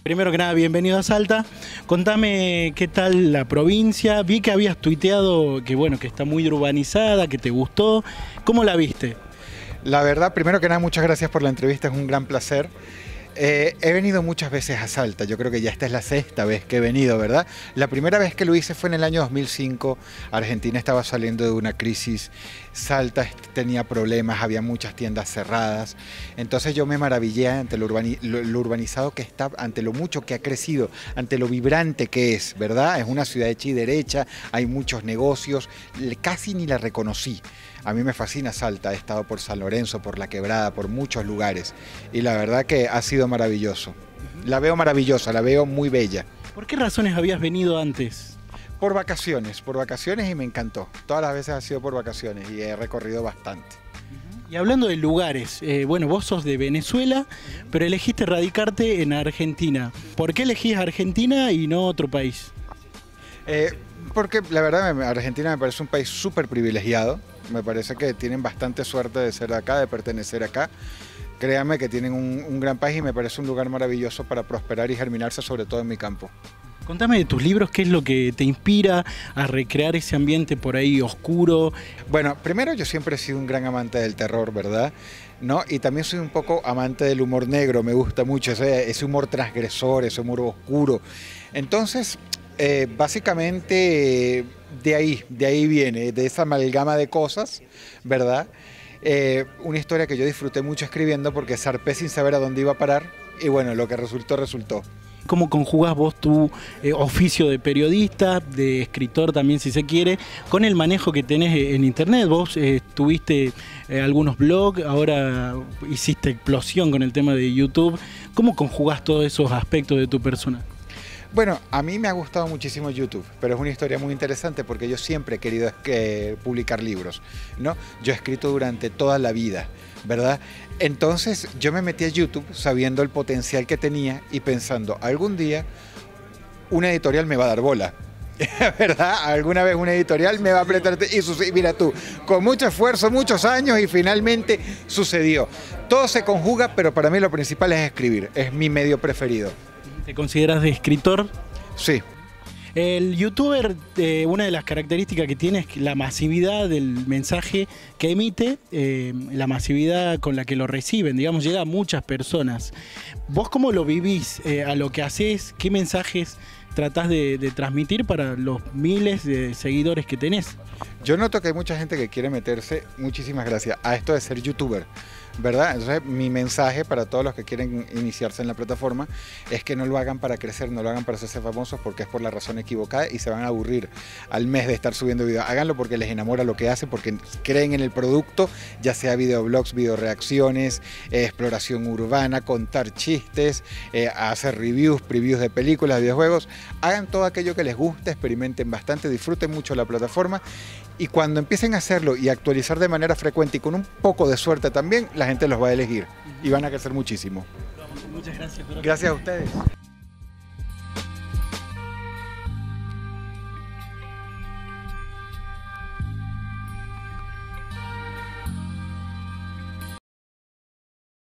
Primero que nada, bienvenido a Salta. Contame qué tal la provincia. Vi que habías tuiteado que bueno, que está muy urbanizada, que te gustó. ¿Cómo la viste? La verdad, primero que nada, muchas gracias por la entrevista, es un gran placer. He venido muchas veces a Salta, yo creo que ya esta es la sexta vez que he venido, ¿verdad? La primera vez que lo hice fue en el año 2005, Argentina estaba saliendo de una crisis, Salta tenía problemas, había muchas tiendas cerradas, entonces yo me maravillé ante lo urbanizado que está, ante lo mucho que ha crecido, ante lo vibrante que es, ¿verdad? Es una ciudad hecha y derecha, hay muchos negocios, casi ni la reconocí. A mí me fascina Salta, he estado por San Lorenzo, por La Quebrada, por muchos lugares y la verdad que ha sido maravilloso. La veo maravillosa, la veo muy bella. ¿Por qué razones habías venido antes? Por vacaciones y me encantó. Todas las veces ha sido por vacaciones y he recorrido bastante. Y hablando de lugares, bueno, vos sos de Venezuela, pero elegiste radicarte en Argentina. ¿Por qué elegís Argentina y no otro país? Porque la verdad Argentina me parece un país súper privilegiado. Me parece que tienen bastante suerte de ser de acá, de pertenecer acá. Créanme que tienen un gran país y me parece un lugar maravilloso para prosperar y germinarse, sobre todo en mi campo. Contame de tus libros, ¿qué es lo que te inspira a recrear ese ambiente por ahí oscuro? Bueno, primero yo siempre he sido un gran amante del terror, ¿verdad? ¿No? Y también soy un poco amante del humor negro, me gusta mucho ese humor transgresor, ese humor oscuro. Entonces, básicamente de ahí viene, de esa amalgama de cosas, ¿verdad? Una historia que yo disfruté mucho escribiendo porque zarpé sin saber a dónde iba a parar y bueno, lo que resultó, resultó. ¿Cómo conjugás vos tu oficio de periodista, de escritor también si se quiere, con el manejo que tenés en internet? Vos tuviste algunos blogs, ahora hiciste explosión con el tema de YouTube. ¿Cómo conjugás todos esos aspectos de tu persona? Bueno, a mí me ha gustado muchísimo YouTube, pero es una historia muy interesante porque yo siempre he querido publicar libros, ¿no? Yo he escrito durante toda la vida, ¿verdad? Entonces yo me metí a YouTube sabiendo el potencial que tenía y pensando, algún día una editorial me va a dar bola, ¿verdad? Alguna vez una editorial me va a apretar y mira tú, con mucho esfuerzo, muchos años y finalmente sucedió. Todo se conjuga, pero para mí lo principal es escribir, es mi medio preferido. ¿Te consideras de escritor? Sí. El youtuber, una de las características que tiene es la masividad del mensaje que emite, la masividad con la que lo reciben, digamos, llega a muchas personas. ¿Vos cómo lo vivís a lo que haces? ¿Qué mensajes tratás de transmitir para los miles de seguidores que tenés? Yo noto que hay mucha gente que quiere meterse, muchísimas gracias, a esto de ser youtuber, ¿verdad? Entonces mi mensaje para todos los que quieren iniciarse en la plataforma es que no lo hagan para crecer, no lo hagan para hacerse famosos porque es por la razón equivocada y se van a aburrir al mes de estar subiendo videos. Háganlo porque les enamora lo que hacen, porque creen en el producto, ya sea videoblogs, videoreacciones, exploración urbana, contar chistes, hacer previews de películas, de videojuegos. Hagan todo aquello que les guste, experimenten bastante, disfruten mucho la plataforma y cuando empiecen a hacerlo y actualizar de manera frecuente y con un poco de suerte también, la gente los va a elegir y van a crecer muchísimo. Muchas gracias. Gracias a ustedes.